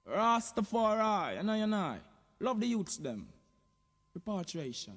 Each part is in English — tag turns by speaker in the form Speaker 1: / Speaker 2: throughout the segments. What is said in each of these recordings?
Speaker 1: Rastafari, and I. Love the youths them. Repatriation.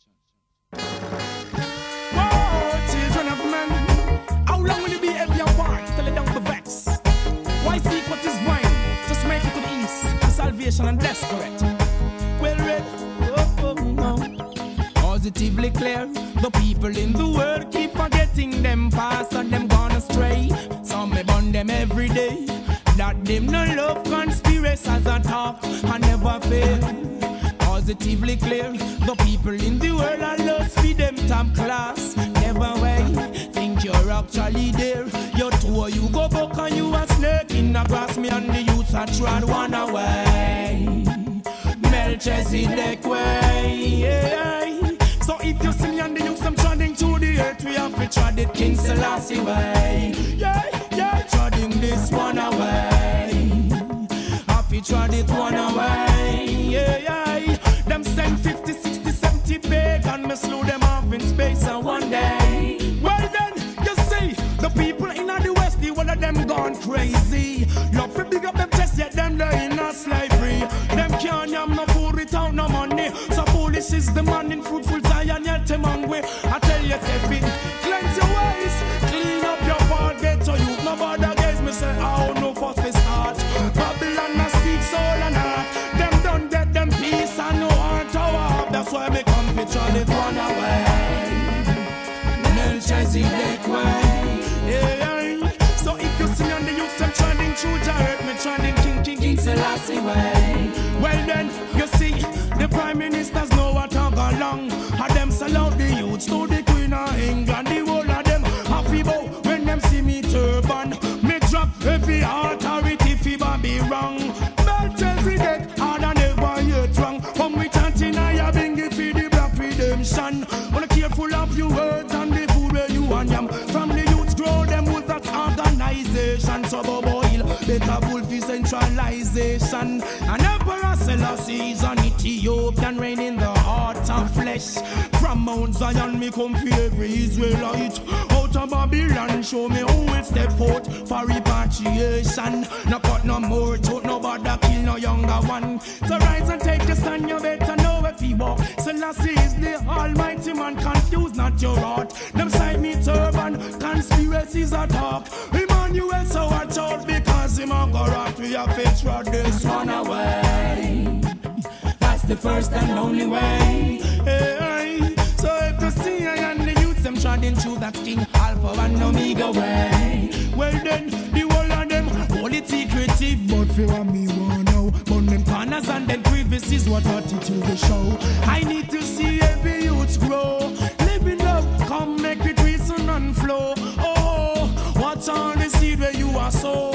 Speaker 1: Whoa, children of men. How long will you be every apart till you don't be vexed? Why seek what is mine? Just make it to the east. To salvation and desperate. Well read. No. Positively clear. The people in the world keep forgetting them past and them gone astray. Some may burn them every day. That them no love conspiracies a talk and never fail. Positively clear. The people in the world are lost for them top class. Never wait. Think you're actually there. You're two, you go back and you a snake in the grass. Me and the youths are trod one away. Melchizedek way. Yeah. So if you see me and the youths, I'm treading through the earth. We have to trod it King Selassie way. Yeah, yeah, treading this one away. Have to trod it one away. Yeah, yeah. Them send 50, 60, 70 pagan. Me slew them off in space and one day. Well then, you see, the people in the west, the one of them gone crazy. Love to big up them chest, yet them they in a slavery. Them can't yam no food without no money. So foolish is the man in fruitful Zion, yet them hungry. I tell you, Stephen, cleanse your ways, clean up your heart, get to you. Nobody against me say, oh, no fuss this heart. Babylon a speak soul and heart. Them don't get them peace and no heart to walk. That's why me come to try it one away. Melchizedek way. Yeah. So if you see me on the youth, I'm trending through the earth. Me trending King Selassie way. Well then, you see, the Prime Ministers know what I got long. Had them sell out the youths to the Queen of England. The whole of them happy bow when them see me turban. Me drop every authority fever be wrong. Melchizedek hard and never yet wrong. Come with chanting I bring it for the black redemption. Wanna careful of your words and the food where you and yam. From the youths grow them with that organization. So boil better fulfill centralization. And Emperor Selassie is an Ethiopian reign in the heart of flesh. From Mount Zion me come for every Israelite. Out of Babylon show me who will step out for repatriation. No cut no more throat, nobody kill no younger one. So rise and take your stand, you better know if you walk. Selassie is the almighty man, confuse not your heart. Them side me turban, conspiracies are talk. Emmanuel so watch out because him a go rock. We have to throw this one away. That's the first and only way. Hey, so if you see I and the youths them treading through that King Alpha and Omega way. Well then, the whole of them hold it secretive, but fear me one now. Burn them corners and then crevices, what attitude they show. I need to see every youth grow. Live in love, come make it reason and flow. Oh, what's all the seed where you are sow?